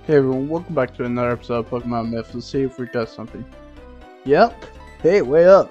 Hey everyone, welcome back to another episode of Pokemon Myth. Let's see if we got something. Yep. Hey, wait up.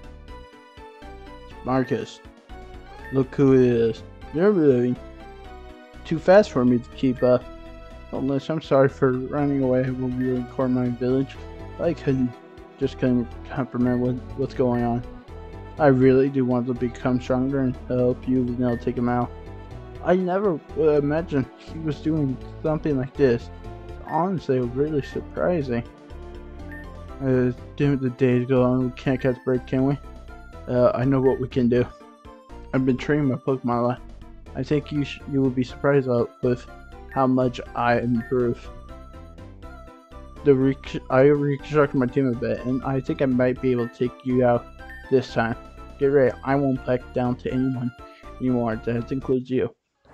Marcus. Look who it is. You're really too fast for me to keep up. Unless I'm sorry for running away when we were in Cormine Village. I couldn't comprehend what's going on. I really do want to become stronger and help you, take him out. I never would imagine he was doing something like this. Honestly, really surprising. The days go on, we can't catch a break, can we? I know what we can do. I've been training my Pokemon a lot. I think you will be surprised with how much I improve. I reconstructed my team a bit, and I think I might be able to take you out this time. Get ready, I won't back down to anyone anymore. That includes you.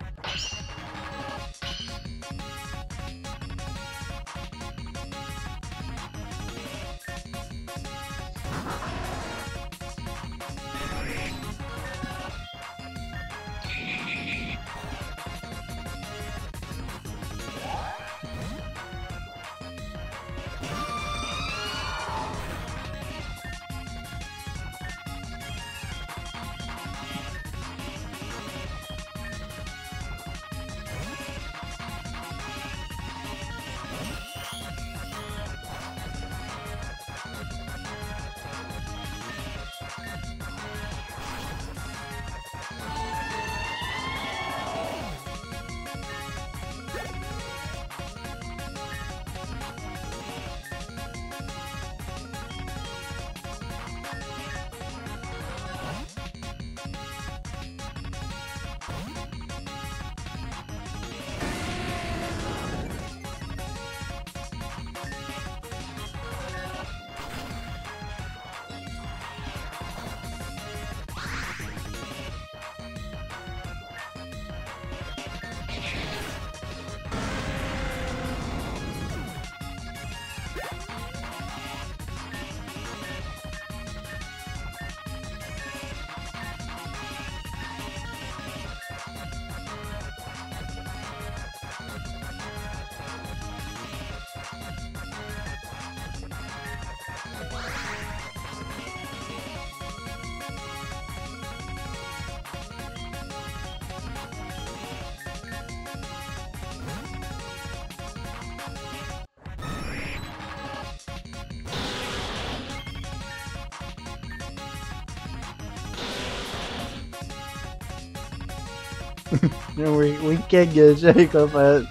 we can't get a shake off it.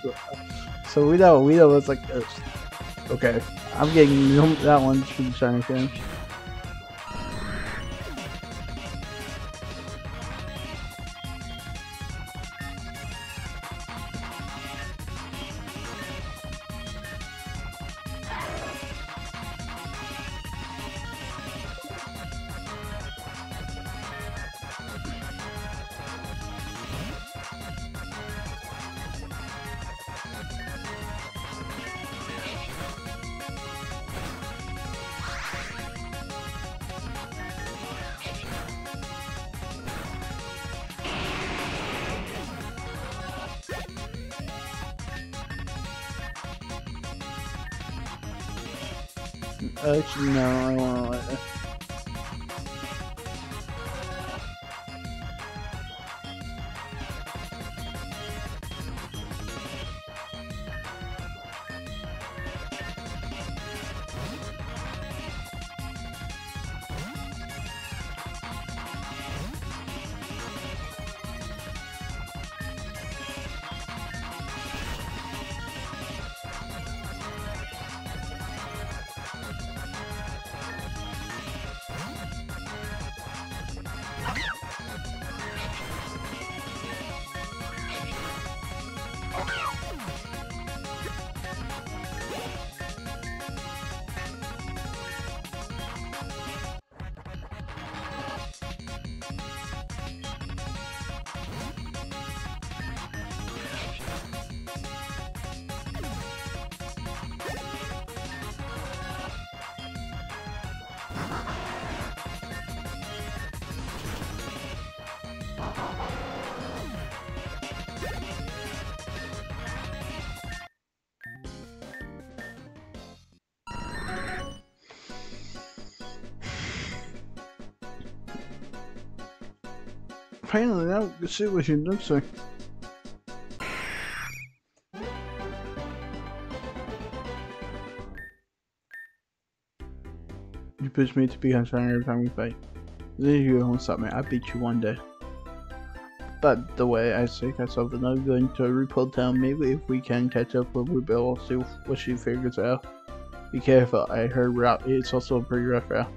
So we know it's like this. Okay, I'm getting that one from the shiny finish. Actually, no, I want to let it. finally, now we can see what she looks like. You push me to be concerned every time we fight. Then you won't stop me. I beat you one day. But the way I say myself, and I'm going to Repole Town. Maybe if we can catch up with Repole, see what she figures out. Be careful. I heard route. It's also a pretty rough route.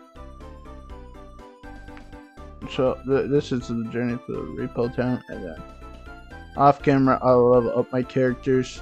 So this is the journey to Repole Town, and then off camera, I'll level up my characters.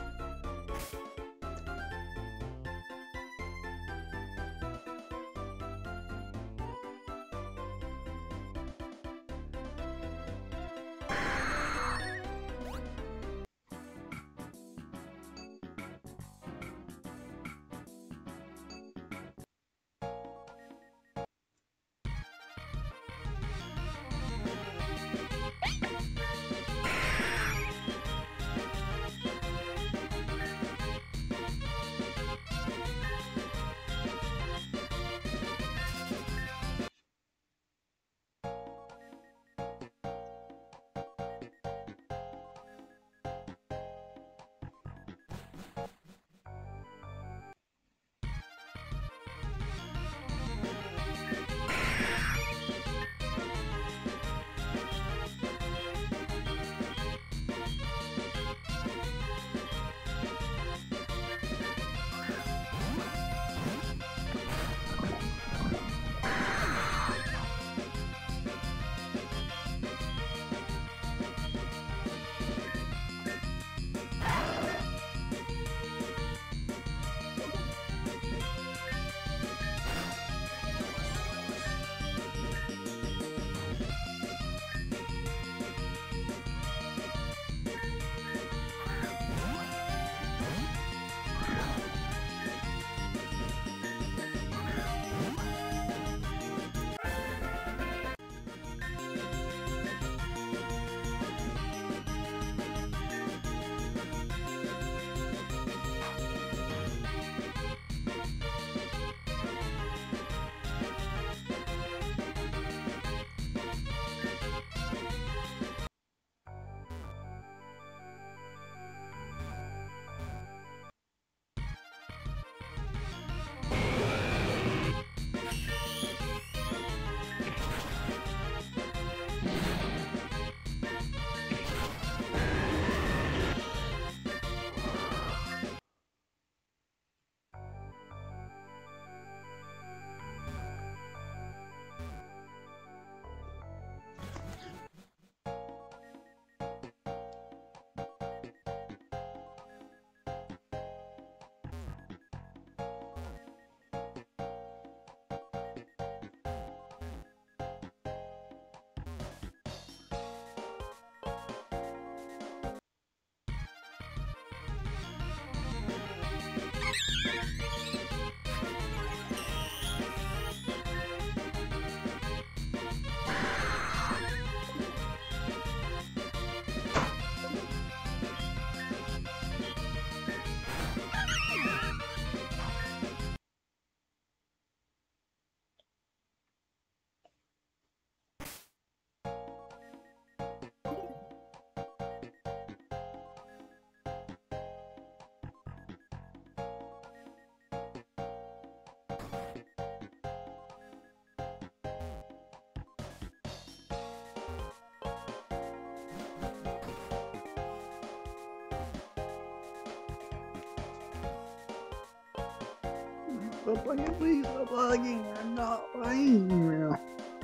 Stop bugging, please stop bugging. I'm not playing now.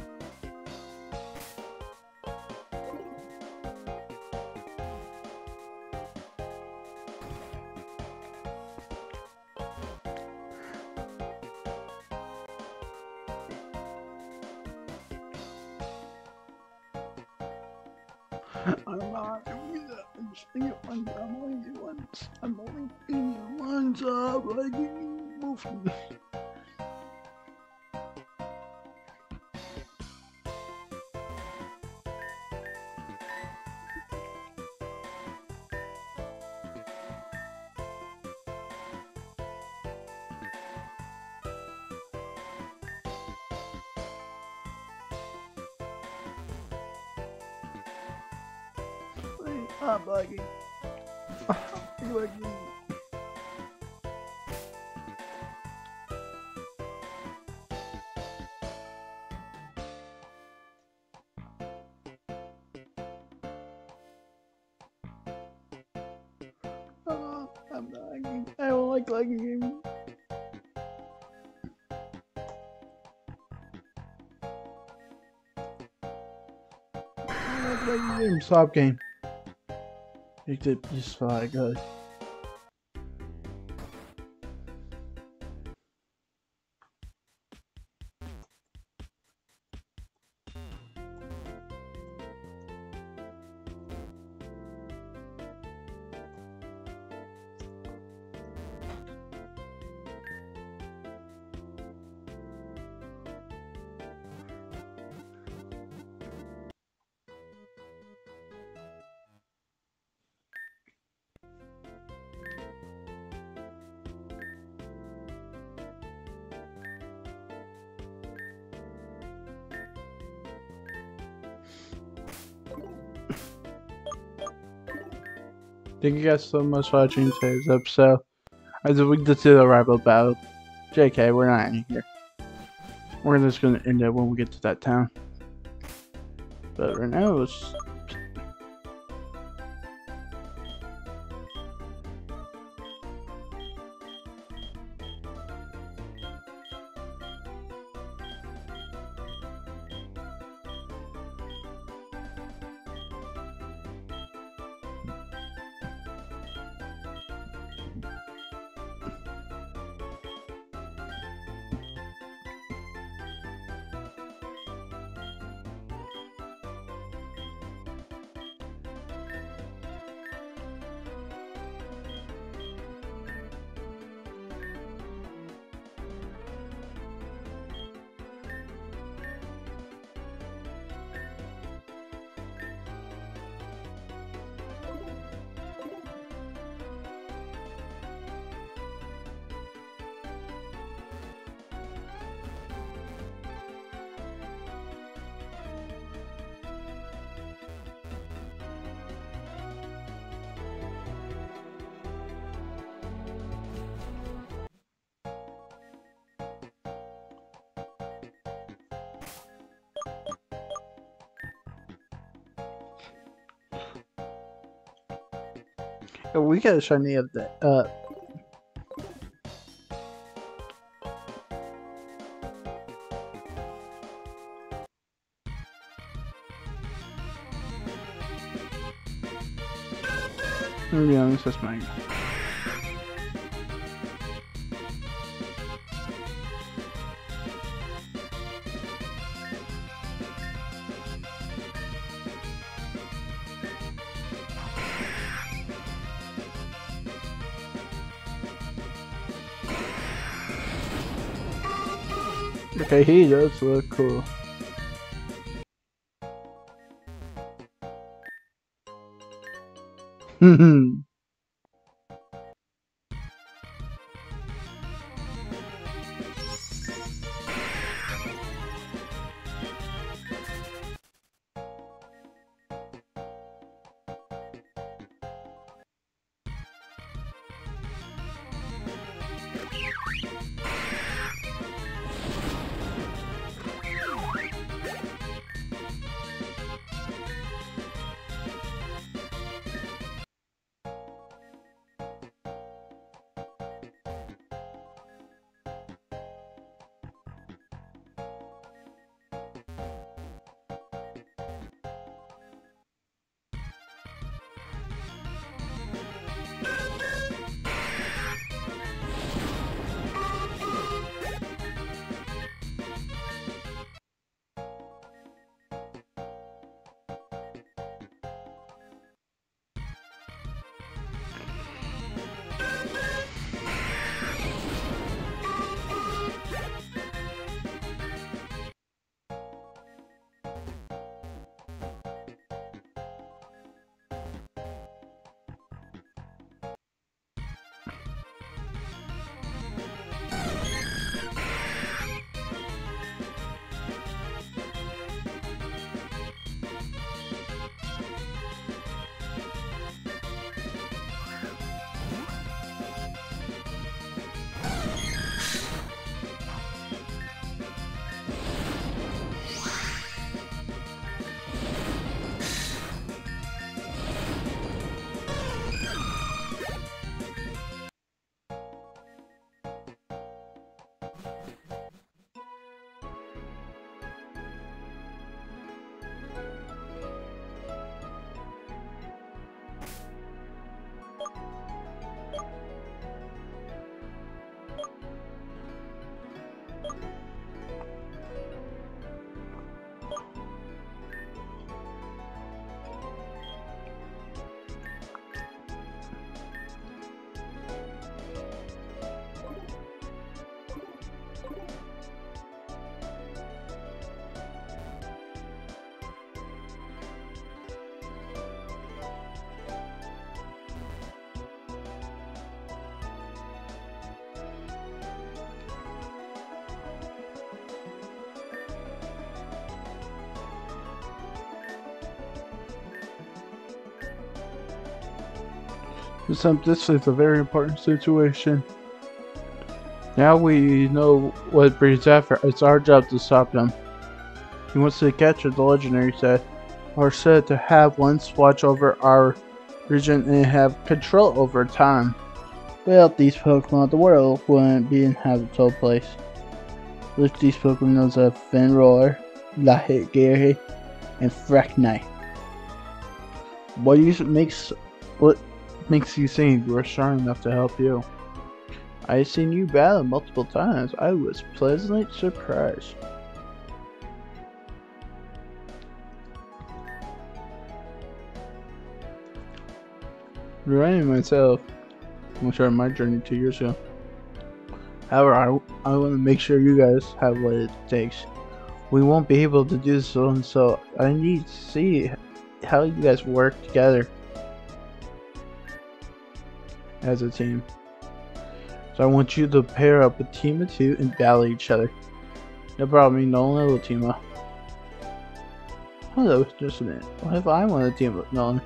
I'm not doing that. I'm just doing it once. I'm only doing it once. I'm only doing it once. I can move. Wait, I'm lagging. I'm lagging. Oh, I'm lagging. I don't like lagging games. I don't like lagging games. Stop game. Make it just fly, guys. Thank you guys so much for watching today's episode. As we just did a rival battle. JK, we're not in here. We're just gonna end it when we get to that town. But right now, let's. We got a shiny of that. To be honest, that's mine. Okay, he does look cool. This is a very important situation. Now we know what breeds after. It's our job to stop them. He wants to capture the legendary set, or said to have once watch over our region and have control over time. Without these Pokemon, the world wouldn't be an habitable place. With these Pokemon known as Finroar, Lahitgiri, and Fracknight. What makes you think we're strong enough to help you? I've seen you battle multiple times. I was pleasantly surprised. Reminding myself, I'm sure my journey 2 years ago. However, I want to make sure you guys have what it takes. We won't be able to do so, and so I need to see how you guys work together as a team. So I want you to pair up a team of 2 and battle each other. No problem, Nolan will team up. Hello, just a minute. What if I want to team up with Nolan?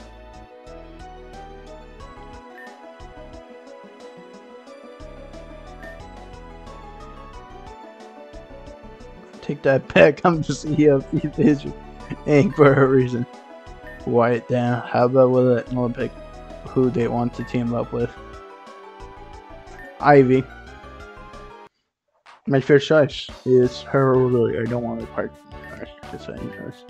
Take that back, I'm just EFP ain't for a reason. Quiet down. How about we let Nolan pick who they want to team up with? Ivy. My first choice is her. Really, I don't want to part. Just saying this.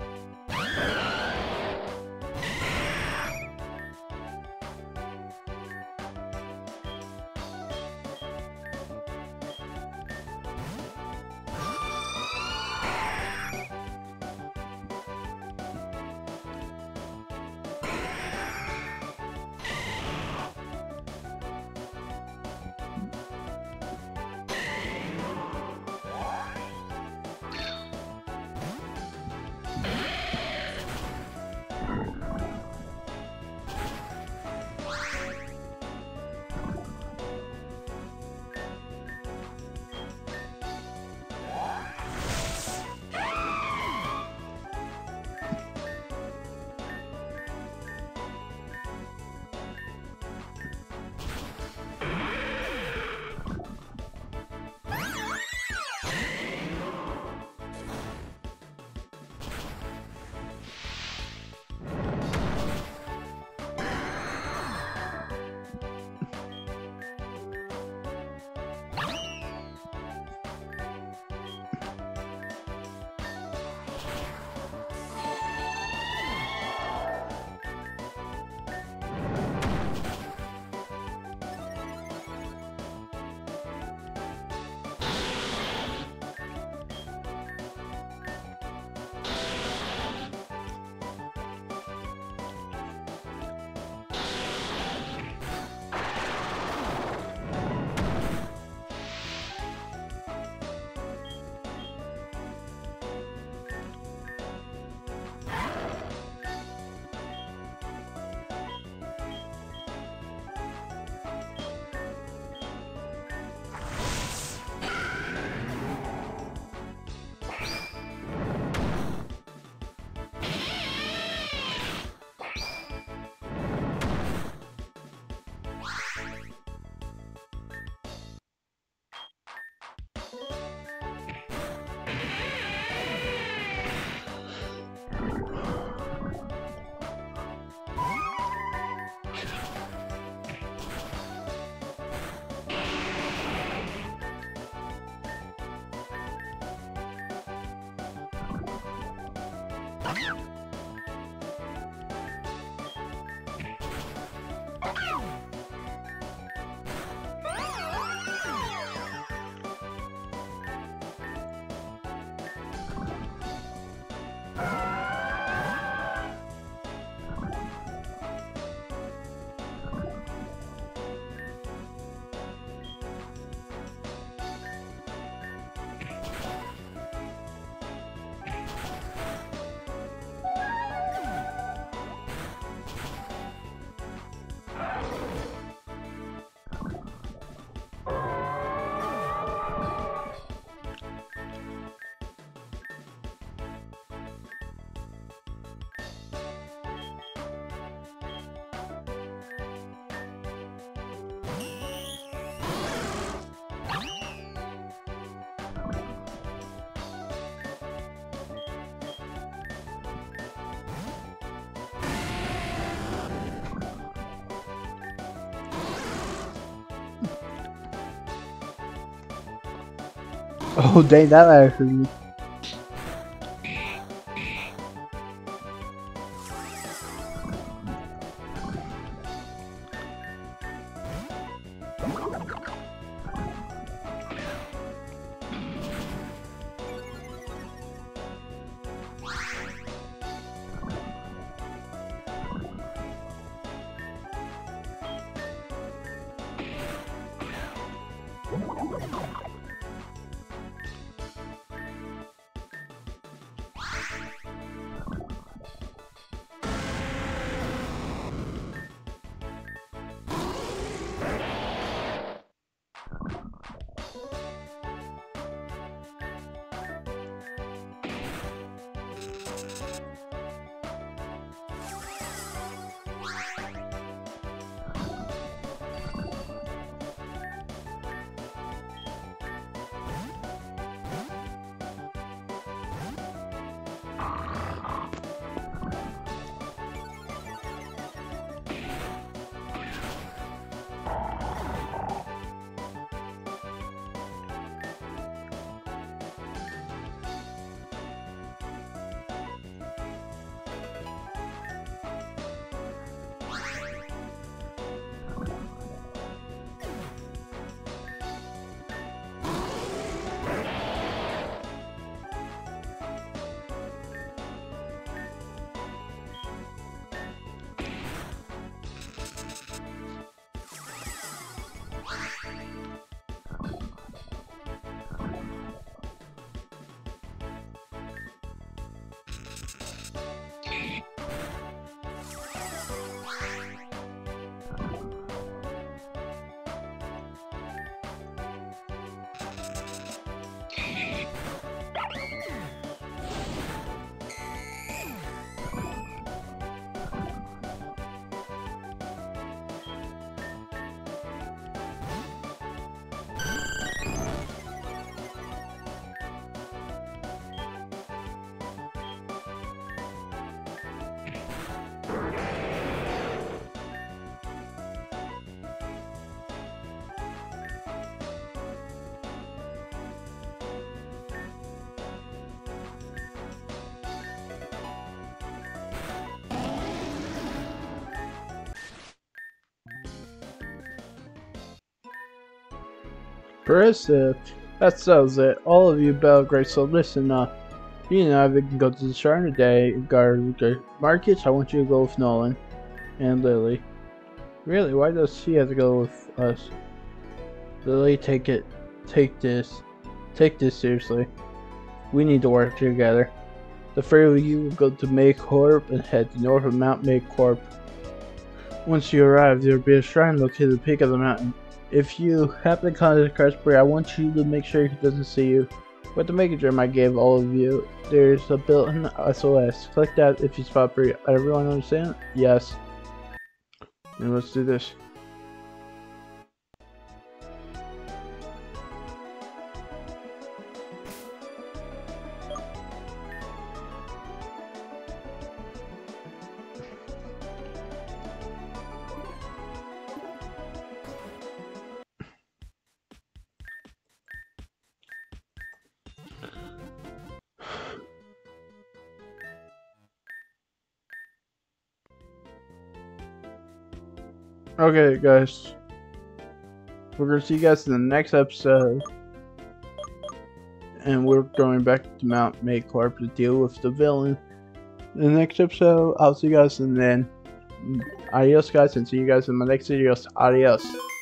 Oh dang, that ladder hurt me. Chris, that settles it. All of you Belgrade, so listen, you know, if you can go to the shrine today, Marcus, I want you to go with Nolan and Lily. Really, why does she have to go with us? Lily, take this seriously. We need to work together. The three of you will go to Maycorp and head north of Mount Maycorp. Once you arrive, there will be a shrine located at the peak of the mountain. If you happen to contact Crestbury, I want you to make sure he doesn't see you. With the megagerm I gave all of you, there's a built-in SOS. Click that if you spot Bree. Everyone understand? Yes. And let's do this. Okay, guys. We're gonna see you guys in the next episode. And we're going back to Mount Maycorp to deal with the villain. In the next episode, I'll see you guys and then adios guys, and see you guys in my next videos. Adios.